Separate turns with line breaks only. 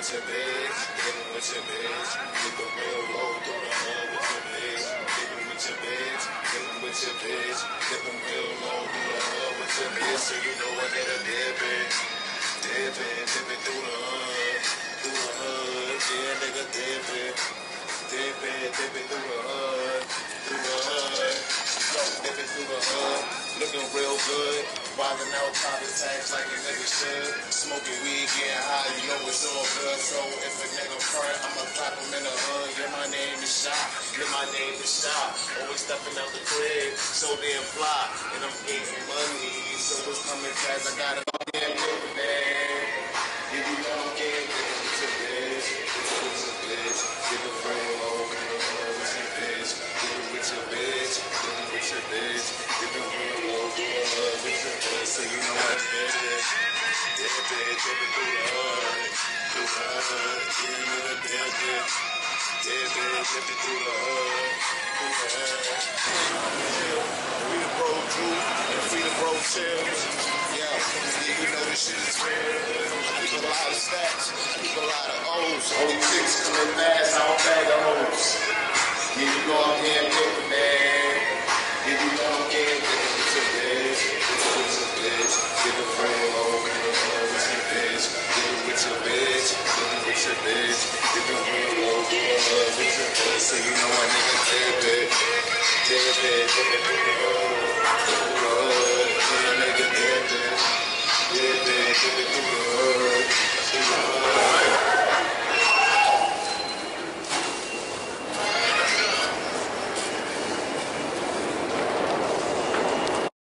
with your bitch, living with your bitch, keep it real low through the hood with your bitch, living with your bitch, living with your bitch, living real low through the hood with your bitch, so you know I get a dippin', dippin' through the hood, yeah, nigga dippin', dippin' through the hood, dippin' through the hood, looking real good, wildin' out, poppin' tags like a nigga should, smoking weed, getting high, you know it's all good, so if a nigga front, I'ma clap him in the hood, yeah, my name is Shot, yeah, my name is Shot, always stepping out the crib, so damn fly, and I'm getting money, so it's coming fast, I gotta go get it, man, yeah, you know I'm getting it with your bitch, give a friend over the hood with your bitch, give it with your bitch, give it with your bitch, give it real low through the hood with your bitch, so you know I did it, dip it through the hood, yeah, nigga dip it, dip it through the hood, free the bro Drew, and free the bro Chills, yeah, you know this shit is real. I keep a lot of stats, I keep a lot of O's. Only chicks coming fast, I don't bag the hoes. Yeah, you know I'm getting paper, man. Yeah, you know I'm getting paper with your bitch. With your bitch. Give a friend over the hood with your bitch. Give it with your bitch. Give it with your bitch. Give a friend over the hood with your bitch. So you know a nigga dip it. Dip it through the hood. Through the hood. Yeah, nigga dip it. Dip it through the hood. Through the hood.